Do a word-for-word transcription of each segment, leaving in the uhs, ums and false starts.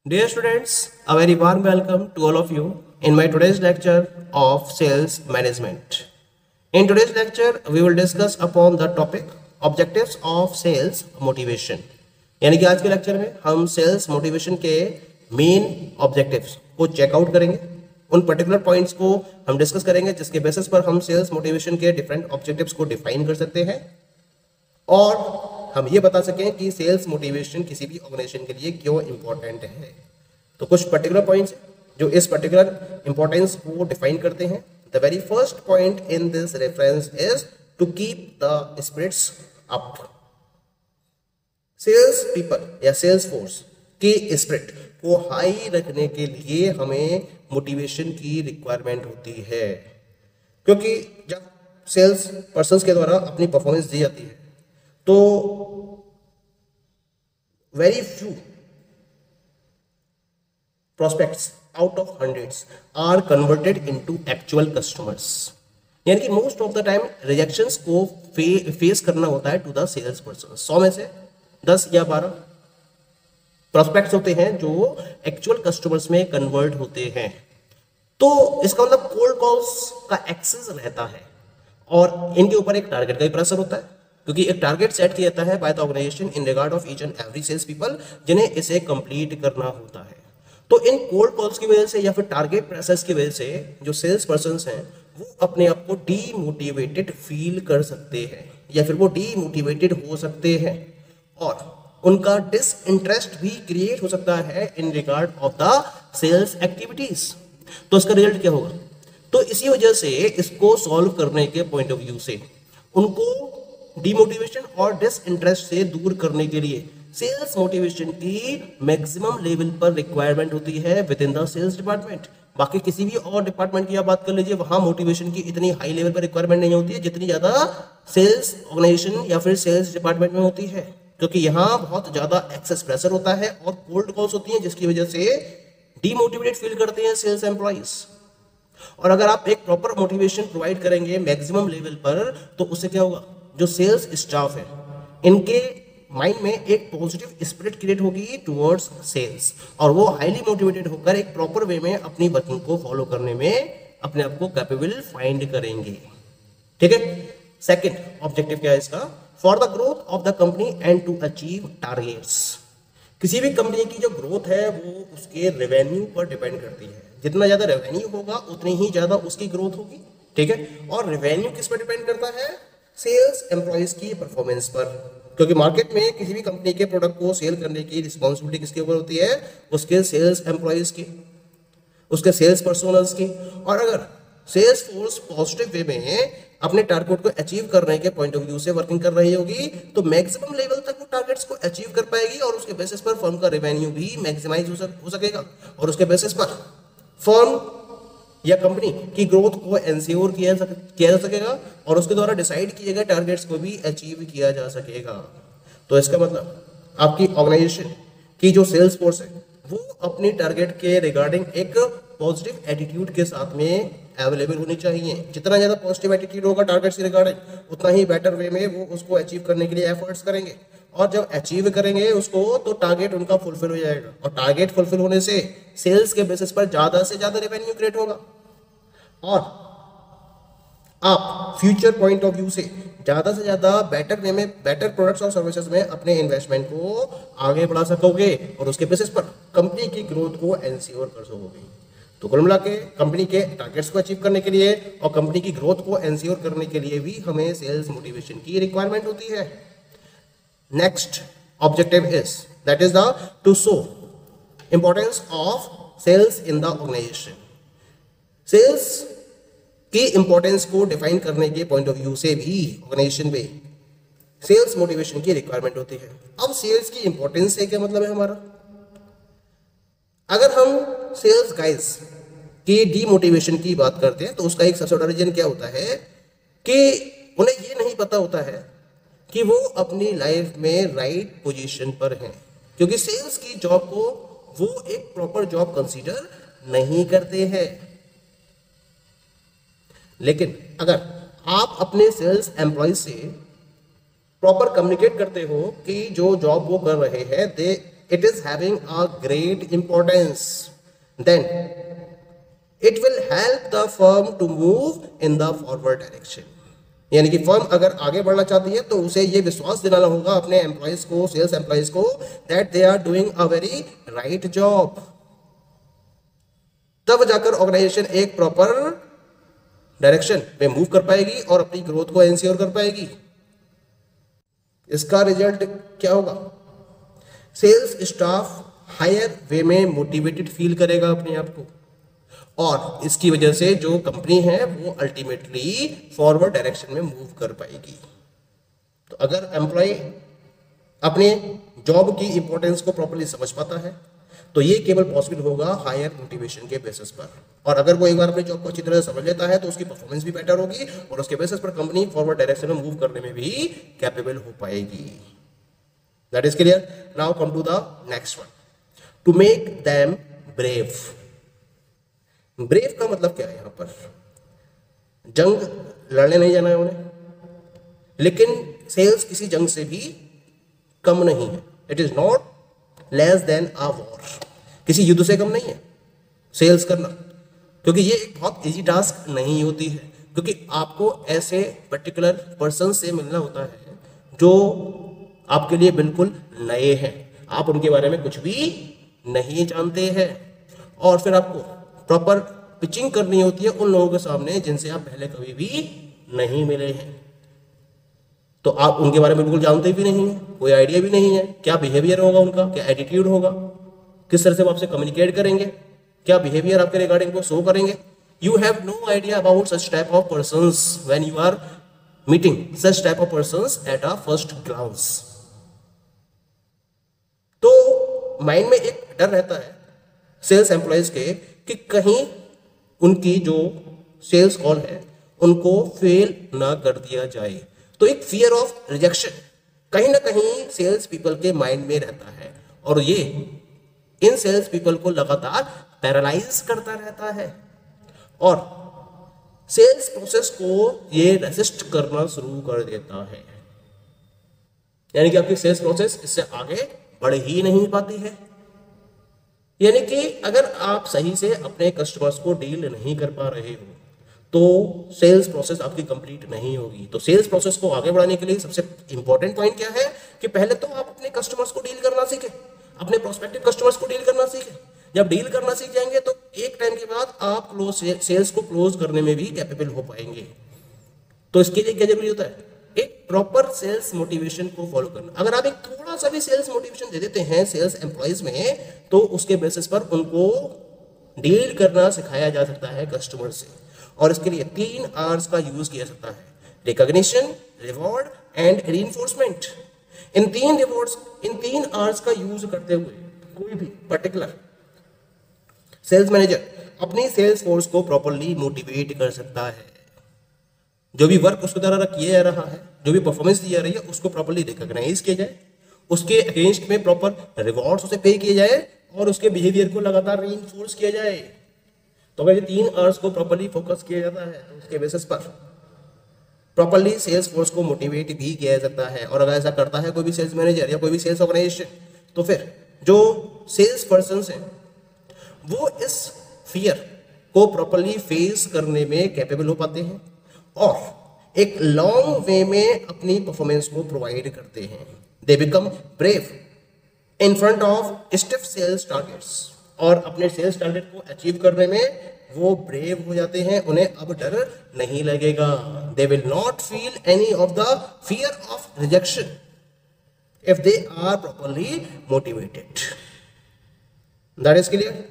Dear students, a very warm welcome to all of you in my today's lecture of sales management. In today's lecture, we will discuss upon the topic objectives of sales motivation. यानी कि आज के lecture में हम sales motivation के main objectives को checkout करेंगे, उन पर्टिकुलर पॉइंट्स को हम डिस्कस करेंगे जिसके बेसिस पर हम सेल्स मोटिवेशन के डिफरेंट ऑब्जेक्टिव्स को डिफाइन कर सकते हैं और हम ये बता सकें कि सेल्स मोटिवेशन किसी भी ऑर्गेनाइजेशन के लिए क्यों इंपॉर्टेंट है। तो कुछ पर्टिकुलर पॉइंट्स जो इस पर्टिकुलर इंपॉर्टेंस को डिफाइन करते हैं। The very first point in this reference is to keep the spirits up. Sales people या सेल्स फोर्स की स्पिरिट को हाई रखने के लिए हमें मोटिवेशन की रिक्वायरमेंट होती है, क्योंकि जब सेल्स पर्संस के द्वारा अपनी परफॉर्मेंस दी जाती है तो very few prospects out of hundreds are converted into actual customers. यानी कि most of the time rejections को फे, फेस करना होता है टू द सेल्स पर्सन। सौ में से दस या बारह प्रोस्पेक्ट्स होते हैं जो एक्चुअल कस्टमर्स में कन्वर्ट होते हैं। तो इसका मतलब कोल्ड कॉल्स का एक्सेस रहता है और इनके ऊपर एक टारगेट का भी प्रेशर होता है, क्योंकि एक टारगेट सेट किया जाता है by the organisation in regard of each and every sales people, जिन्हें इसे कंप्लीट करना होता है। तो इन कोल्ड कॉल्स की वजह से या फिर टारगेट प्रेशर्स की वजह से जो सेल्स पर्संस हैं वो अपने आप को डीमोटिवेटेड फील कर सकते हैं या फिर वो डीमोटिवेटेड हो सकते हैं और उनका डिसइंटरेस्ट भी क्रिएट हो सकता है in regard of the sales activities. तो इसका रिजल्ट क्या होगा? तो इसी वजह से इसको सॉल्व करने के पॉइंट ऑफ व्यू से उनको डिमोटिवेशन और डिसइंटरेस्ट से दूर करने के लिए सेल्स मोटिवेशन की मैक्सिमम लेवल पर रिक्वायरमेंट होती है within the sales department. बाकी किसी भी और डिपार्टमेंट की आप बात कर लीजिए, वहां मोटिवेशन की इतनी हाई लेवल पर रिक्वायरमेंट नहीं होती है जितनी ज्यादा सेल्स ऑर्गेनाइजेशन या फिर सेल्स डिपार्टमेंट में होती है, क्योंकि यहाँ बहुत ज्यादा एक्सेस प्रेशर होता है और कोल्ड कॉल्स होती हैं जिसकी वजह से डीमोटिवेटेड फील करते हैं सेल्स एम्प्लॉइज। और अगर आप एक प्रॉपर मोटिवेशन प्रोवाइड करेंगे मैक्सिमम लेवल पर तो उससे क्या होगा? जो सेल्स स्टाफ है इनके माइंड में एक पॉजिटिव स्पिरिट क्रिएट होगी टुवर्ड्स सेल्स और वो हाईली मोटिवेटेड होकर एक प्रॉपर वे में अपनी वर्किंग को फॉलो करने में अपने आप को कैपेबल फाइंड करेंगे। ठीक है, सेकंड ऑब्जेक्टिव क्या है इसका? For the growth of the company and to achieve targets. किसी भी कंपनी की जो ग्रोथ है वो उसके रेवेन्यू पर डिपेंड करती है। जितना ज्यादा रेवेन्यू होगा उतनी ही ज्यादा उसकी ग्रोथ होगी। ठीक है, और रेवेन्यू किस पर डिपेंड करता है? सेल्स एम्प्लॉइज की परफॉर्मेंस पर, क्योंकि मार्केट में किसी भी कंपनी के प्रोडक्ट को सेल करने की रिस्पॉन्सिबिलिटी किसके ऊपर होती है? उसके सेल्स एम्प्लॉइज की, उसके सेल्स पर्सोनल्स की। और अगर सेल्स फोर्स पॉजिटिव वे में अपने टारगेट को अचीव करने के पॉइंट ऑफ व्यू से वर्किंग कर रही होगी तो मैक्सिमम लेवल तक वो टारगेट्स को अचीव कर पाएगी और उसके बेसिस पर फर्म का रेवेन्यू भी मैक्सिमाइज हो, सक, हो सकेगा और उसके बेसिस पर फर्म या कंपनी की ग्रोथ को एंश्योर किया किया जा सकेगा और उसके द्वारा डिसाइड किए गए टारगेट्स को भी अचीव किया जा सकेगा। तो इसका मतलब आपकी ऑर्गेनाइजेशन की जो सेल्स फोर्स है वो अपनी टारगेट के रिगार्डिंग एक पॉजिटिव एटीट्यूड के साथ में अवेलेबल होनी चाहिए। जितना ज्यादा पॉजिटिव एटीट्यूड होगा टारगेट से रिगार्डिंग उतना ही बेटर वे में वो उसको अचीव करने के लिए एफर्ट्स करेंगे और जब अचीव करेंगे उसको तो टारगेट उनका फुलफिल हो जाएगा और टारगेट फुलफिल होने से सेल्स के बेसिस पर ज्यादा से ज्यादा रेवेन्यू क्रिएट होगा और आप फ्यूचर पॉइंट ऑफ व्यू से ज्यादा से ज्यादा बेटर वे में बेटर प्रोडक्ट्स और सर्विसेज में अपने इन्वेस्टमेंट को आगे बढ़ा सकोगे और उसके बेसिस पर कंपनी की ग्रोथ को एंश्योर कर सकोगे। तो कुल मिला के कंपनी के टारगेट्स को अचीव करने के लिए और कंपनी की ग्रोथ को एंश्योर करने के लिए भी हमें सेल्स मोटिवेशन की रिक्वायरमेंट होती है। Next objective is that is the to show importance of sales in the organization. Sales की इंपॉर्टेंस को डिफाइन करने के पॉइंट ऑफ व्यू से भी ऑर्गेनाइजेशन में सेल्स मोटिवेशन की रिक्वायरमेंट होती है। अब सेल्स की इंपॉर्टेंस से क्या मतलब है हमारा? अगर हम सेल्स गाइस की डीमोटिवेशन की बात करते हैं तो उसका एक सबसे बड़ा रीजन क्या होता है कि उन्हें ये नहीं पता होता है कि वो अपनी लाइफ में राइट पोजीशन पर हैं, क्योंकि सेल्स की जॉब को वो एक प्रॉपर जॉब कंसीडर नहीं करते हैं। लेकिन अगर आप अपने सेल्स एम्प्लॉय से प्रॉपर कम्युनिकेट करते हो कि जो जॉब वो कर रहे हैं दे it is having a great importance, then it will help the firm to move in the forward direction. यानी कि फर्म अगर आगे बढ़ना चाहती है तो उसे ये विश्वास दिलाना होगा अपने एम्प्लॉयज को, सेल्स एम्प्लॉयज को, that they are doing a very right job. तब जाकर ऑर्गेनाइजेशन एक प्रॉपर डायरेक्शन में मूव कर पाएगी और अपनी ग्रोथ को एंश्योर कर पाएगी। इसका रिजल्ट क्या होगा? सेल्स स्टाफ हायर वे में मोटिवेटेड फील करेगा अपने आप को, और इसकी वजह से जो कंपनी है वो अल्टीमेटली फॉरवर्ड डायरेक्शन में मूव कर पाएगी। तो अगर एम्प्लॉय अपने जॉब की इंपॉर्टेंस को प्रॉपर्ली समझ पाता है तो ये केवल पॉसिबल होगा हायर मोटिवेशन के बेसिस पर, और अगर वो एक बार अपनी जॉब को अच्छी तरह से समझ लेता है तो उसकी परफॉर्मेंस भी बेटर होगी और उसके बेसिस पर कंपनी फॉरवर्ड डायरेक्शन में मूव करने में भी कैपेबल हो पाएगी। That is clear. Now come to the next one, to make them brave. Brave का मतलब क्या है? यहां पर जंग लड़ने नहीं जाना है उन्हें, लेकिन सेल्स किसी जंग से भी कम नहीं है। It is not less than a war. किसी युद्ध से कम नहीं है सेल्स करना, क्योंकि ये एक बहुत इजी टास्क नहीं होती है, क्योंकि आपको ऐसे पर्टिकुलर पर्सन से मिलना होता है जो आपके लिए बिल्कुल नए हैं, आप उनके बारे में कुछ भी नहीं जानते हैं, और फिर आपको प्रॉपर पिचिंग करनी होती है उन लोगों के सामने जिनसे आप पहले कभी भी नहीं मिले हैं। तो आप उनके बारे में बिल्कुल जानते भी नहीं है, कोई आइडिया भी नहीं है क्या बिहेवियर होगा उनका, क्या एटीट्यूड होगा, किस तरह से वो आपसे कम्युनिकेट करेंगे, क्या बिहेवियर आपके रिगार्डिंग को शो करेंगे। You have no idea about such type of persons when you are meeting such type of persons at a first glance. तो माइंड में एक डर रहता है सेल्स एम्प्लॉयज के कि कहीं उनकी जो सेल्स कॉल है उनको फेल ना कर दिया जाए। तो एक फियर ऑफ रिजेक्शन कहीं ना कहीं सेल्स पीपल के माइंड में रहता है, और ये इन सेल्स पीपल को लगातार पैरालाइज करता रहता है, और सेल्स प्रोसेस को ये रेसिस्ट करना शुरू कर देता है। यानी कि आपकी सेल्स प्रोसेस इससे आगे बढ़ ही नहीं पाती है। यानी कि अगर आप सही से अपने कस्टमर्स को डील नहीं कर पा रहे हो तो सेल्स प्रोसेस आपकी कंप्लीट नहीं होगी। तो सेल्स प्रोसेस को आगे बढ़ाने के लिए सबसे इंपॉर्टेंट पॉइंट क्या है कि पहले तो आप अपने कस्टमर्स को डील करना सीखें, अपने प्रोस्पेक्टिव कस्टमर्स को डील करना सीखें। जब डील करना सीख जाएंगे तो एक टाइम के बाद आप क्लोज सेल्स को क्लोज करने में भी कैपेबल हो पाएंगे। तो इसके लिए क्या जरूरी होता है? एक प्रॉपर सेल्स मोटिवेशन को फॉलो करना। अगर आप एक थोड़ा सा भी सेल्स मोटिवेशन दे देते हैं सेल्स एम्प्लॉयज में तो उसके बेसिस पर उनको डील करना सिखाया जा सकता है कस्टमर से, और इसके लिए तीन आर्स का यूज किया सकता है, रिकॉग्निशन, रिवॉर्ड एंड रीइंफोर्समेंट। इन तीन रिवॉर्ड्स इन तीन आर्स का यूज करते हुए कोई भी पर्टिकुलर सेल्स मैनेजर अपनी सेल्स फोर्स को प्रॉपर्ली मोटिवेट कर सकता है। जो भी वर्क उसके द्वारा किया जा रहा है, जो भी परफॉर्मेंस दी जा रही है उसको प्रॉपर्ली रिकॉग्नाइज किया जाए, उसके अगेंस्ट में प्रॉपर रिवॉर्ड्स उसे पे किए जाए, और उसके बिहेवियर को लगातार रीइंफोर्स किया जाए। तो अगर ये तीन आर्स को प्रॉपर्ली फोकस किया जाता है तो उसके बेसिस पर प्रॉपर्ली सेल्स फोर्स को मोटिवेट भी किया जा सकता है। और अगर ऐसा करता है कोई भी सेल्स मैनेजर या कोई भी सेल्स ऑर्गेनाइजेशन तो फिर जो सेल्स पर्सन हैं वो इस फियर को प्रॉपर्ली फेस करने में कैपेबल हो पाते हैं और एक लॉन्ग वे में अपनी परफॉर्मेंस को प्रोवाइड करते हैं। They become brave in front of stiff sales targets, और अपने सेल्स टारगेट को अचीव करने में वो ब्रेव हो जाते हैं, उन्हें अब डर नहीं लगेगा। They will not feel any of the fear of rejection if they are properly motivated. That is clear.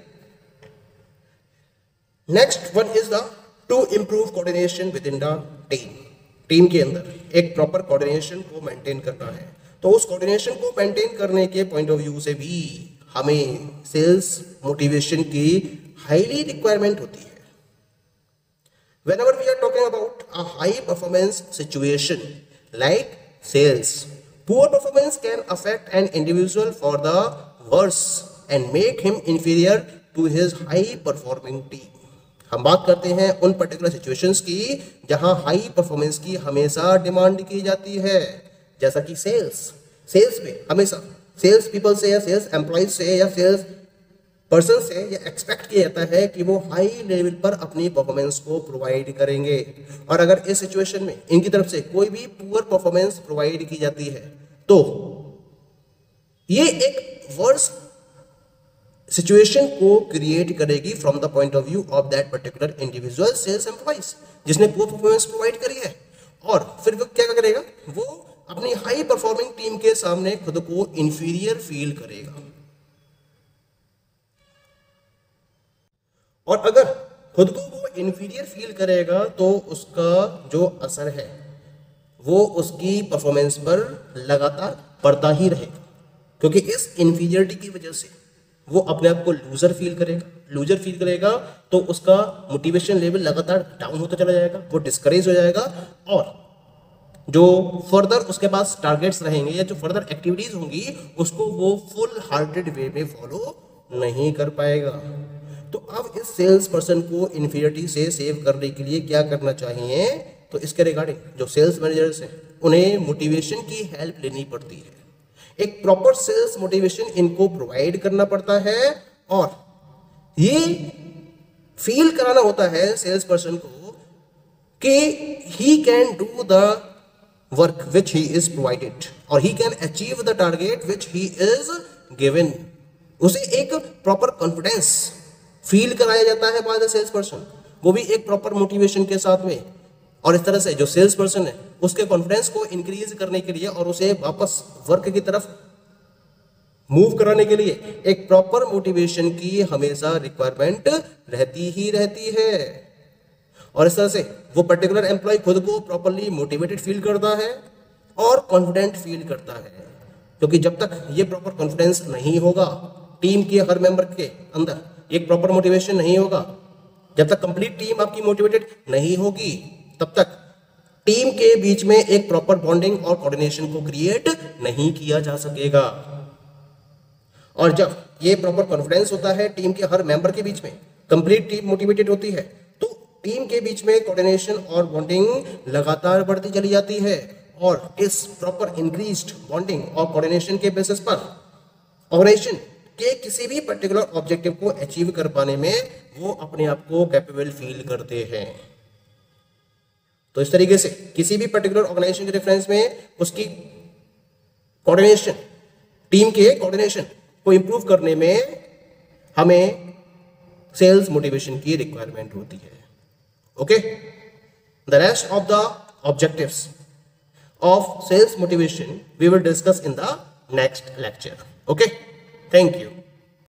Next one is the to improve coordination within the team. Team के अंदर एक प्रॉपर कोऑर्डिनेशन को maintain करना है, तो उस coordination को maintain करने के पॉइंट ऑफ व्यू से भी हमें सेल्स मोटिवेशन की हाईली रिक्वायरमेंट होती है। Whenever we are talking about a high performance situation like sales, poor performance can affect an individual for the worse and make him inferior to his high performing team. हम बात करते हैं उन particular situations की जहां high performance की हमेशा demand की जाती है, जैसा कि सेल्स सेल्स में हमेशा सेल्स पीपल से या सेल्स एम्प्लॉयज से या सेल्स पर्सन से ये एक्सपेक्ट किया जाता है कि वो हाई लेवल पर अपनी परफॉर्मेंस को प्रोवाइड करेंगे, और अगर इस सिचुएशन में इनकी तरफ से कोई भी पुअर परफॉर्मेंस प्रोवाइड की जाती है तो ये एक वर्स सिचुएशन को क्रिएट करेगी from the point of view of that particular individual sales employees जिसने पुअर परफॉर्मेंस प्रोवाइड करी है। और फिर वो क्या करेगा, वो अपनी हाई परफॉर्मिंग टीम के सामने खुद को इंफीरियर फील करेगा। और अगर खुद को वो इंफीरियर फील करेगा तो उसका जो असर है वो उसकी परफॉर्मेंस पर लगातार पड़ता ही रहेगा, क्योंकि इस इंफीरियरिटी की वजह से वो अपने आप को लूजर फील करेगा। लूजर फील करेगा तो उसका मोटिवेशन लेवल लगातार डाउन होता चला जाएगा, वो डिस्करेज हो जाएगा, और जो फर्दर उसके पास टारगेट्स रहेंगे या जो फर्दर एक्टिविटीज होंगी उसको वो फुल हार्टेड वे में फॉलो नहीं कर पाएगा। तो अब इस सेल्स पर्सन को इंफीरियरिटी से सेव करने के लिए क्या करना चाहिए, तो इसके रिगार्डिंग जो सेल्स मैनेजर्स हैं उन्हें मोटिवेशन की हेल्प लेनी पड़ती है। एक प्रॉपर सेल्स मोटिवेशन इनको प्रोवाइड करना पड़ता है और ये फील कराना होता है सेल्स पर्सन को कि he can do the work which he is provided और he can achieve the target which he is given. उसे एक प्रॉपर कॉन्फिडेंस फील कराया जाता है बाय द सेल्स पर्सन, वो भी एक प्रॉपर मोटिवेशन के साथ में। और इस तरह से जो सेल्स पर्सन है उसके कॉन्फिडेंस को इंक्रीज करने के लिए और उसे वापस वर्क की तरफ मूव कराने के लिए एक प्रॉपर मोटिवेशन की हमेशा रिक्वायरमेंट रहती ही रहती है। और इस तरह से वो पर्टिकुलर एम्प्लॉय खुद को प्रॉपरली मोटिवेटेड फील करता है और कॉन्फिडेंट फील करता है, क्योंकि जब तक ये प्रॉपर कॉन्फिडेंस नहीं होगा टीम के हर मेंबर के अंदर, एक प्रॉपर मोटिवेशन नहीं होगा, जब तक कंप्लीट टीम आपकी मोटिवेटेड नहीं होगी तब तक टीम के बीच में एक प्रॉपर बॉन्डिंग और कोऑर्डिनेशन को क्रिएट नहीं किया जा सकेगा। और जब ये प्रॉपर कॉन्फिडेंस होता है टीम के हर मेंबर के बीच में, कंप्लीट टीम मोटिवेटेड होती है, तो टीम के बीच में कोऑर्डिनेशन और बॉन्डिंग लगातार बढ़ती चली जाती है। और इस प्रॉपर इंक्रीज्ड बॉन्डिंग और कोऑर्डिनेशन के बेसिस पर ऑर्गेनाइजेशन के किसी भी पर्टिकुलर ऑब्जेक्टिव को अचीव कर पाने में वो अपने आप को कैपेबल फील करते हैं। तो इस तरीके से किसी भी पर्टिकुलर ऑर्गेनाइजेशन के रेफरेंस में उसकी कोऑर्डिनेशन, टीम के कोऑर्डिनेशन को इंप्रूव करने में हमें सेल्स मोटिवेशन की रिक्वायरमेंट होती है। Okay, the rest of the objectives of sales motivation we will discuss in the next lecture. Okay, thank you.